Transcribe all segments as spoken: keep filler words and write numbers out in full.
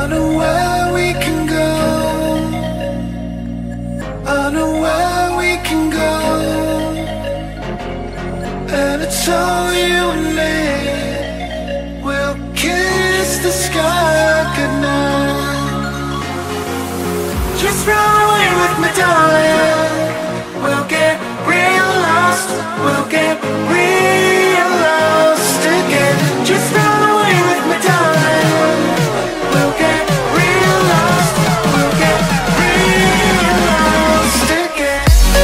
I know where we can go. I know where we can go. And it's all you and me. We'll kiss the sky goodnight. Just run away with me, darling. We'll get real lost. We'll get real lost again. Just run away with me, darling. We'll get real lost. We'll get real lost again.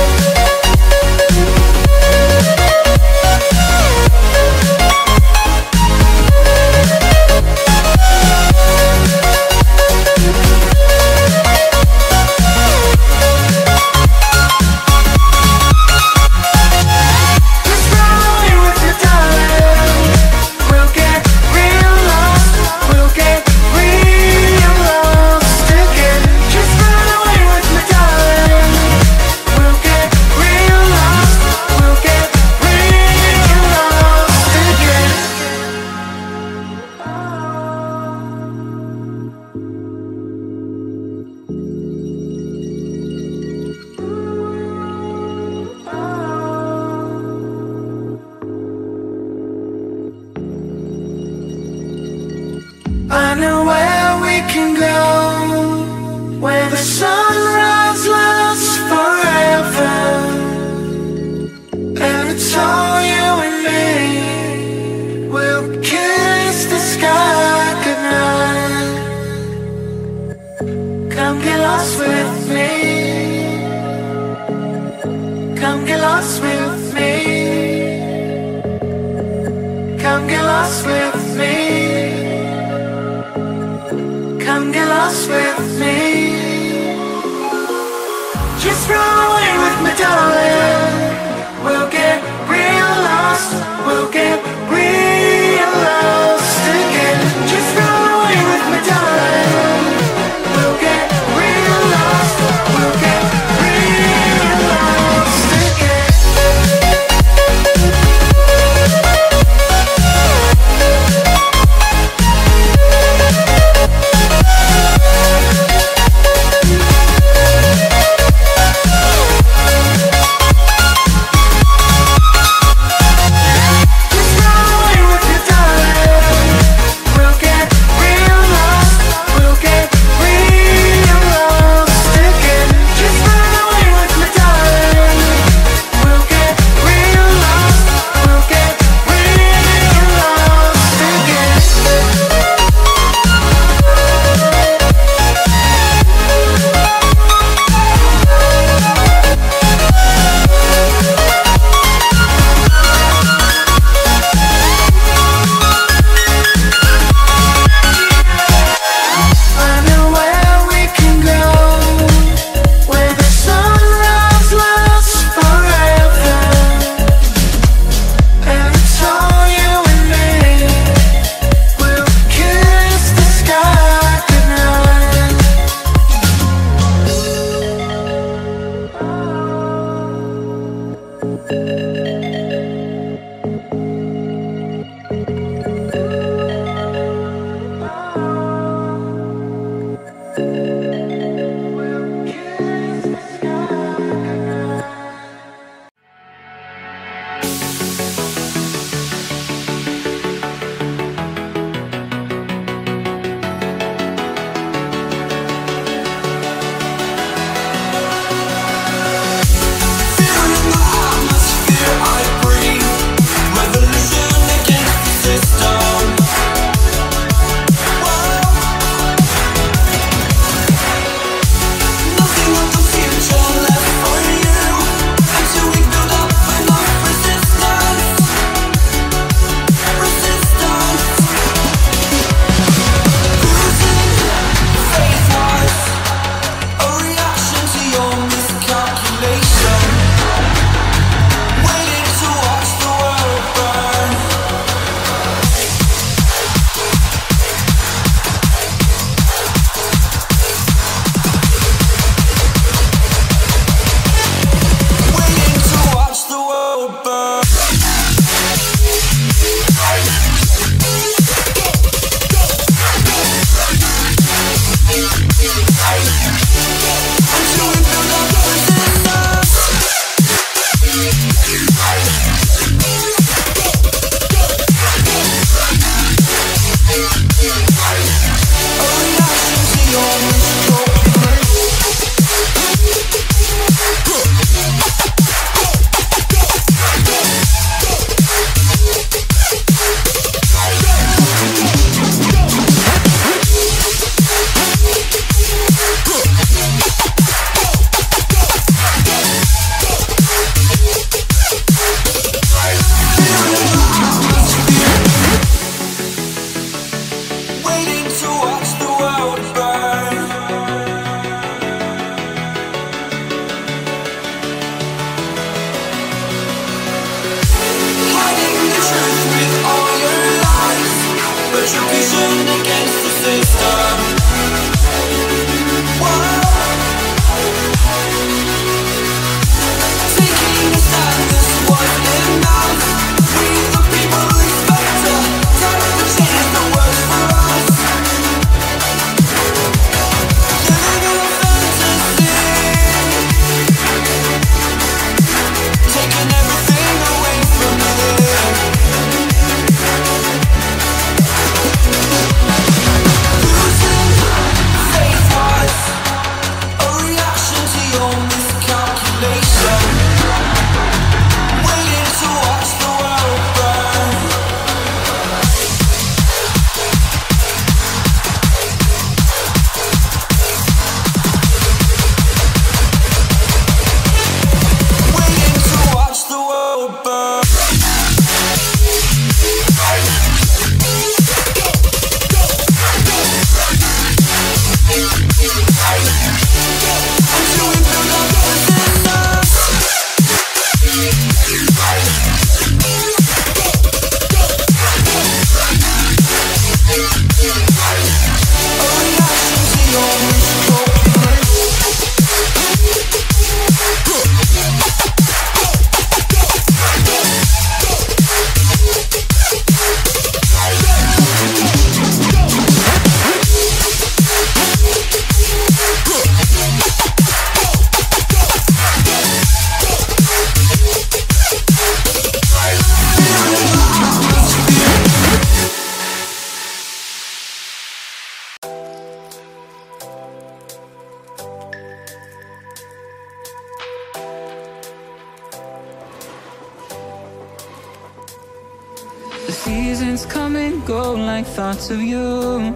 I know where we can go, where the sunrise lasts forever. And it's all you and me. We'll kiss the sky goodnight. Come get lost with me. Come get lost with me. Come get lost with me. Come get lost with me. Just run away with me, darling. We'll get real lost. We'll get real lost again. Just run away with me, darling. We'll get real lost. We'll get real lost again. seasons come and go like thoughts of you.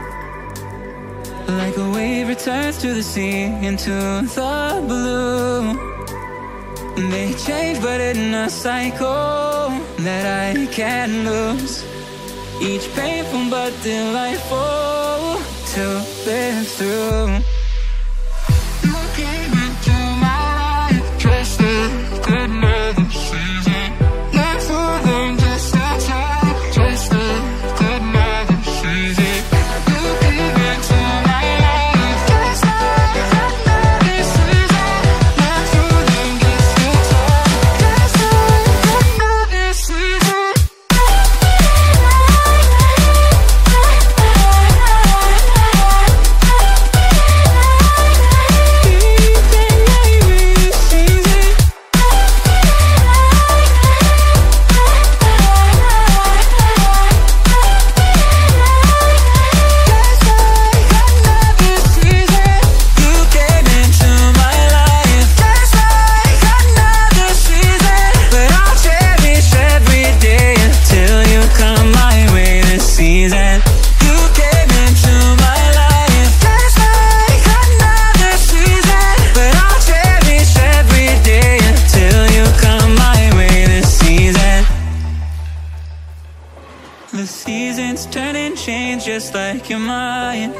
Like a wave returns to the sea, into the blue. They change but in a cycle that I can't lose. Each painful but delightful to live through. You came into my life just like another season. Not for long, just a time, just like another season. You came into my life just like another season. Not for long, just a time, just like another season. The seasons turn and change just like your mind.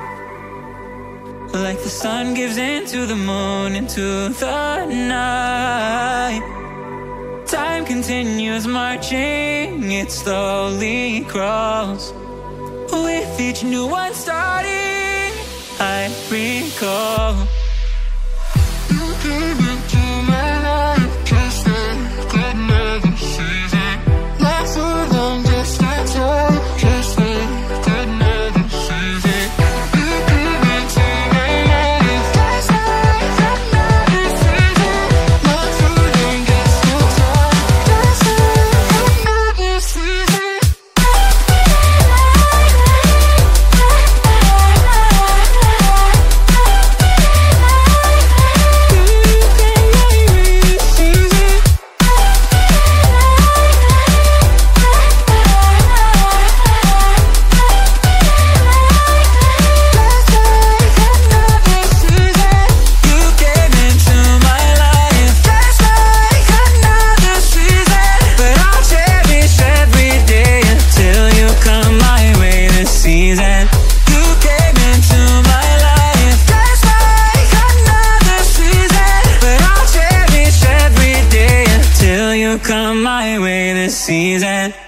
Like the sun gives into the moon, into the night. Time continues marching, it slowly crawls. With each new one starting, I recall. You came into my life just like another season. Not so long, just a time, just like another season. You came into my life just like another season. Not so long, just a time, just like another season. Come my way this season.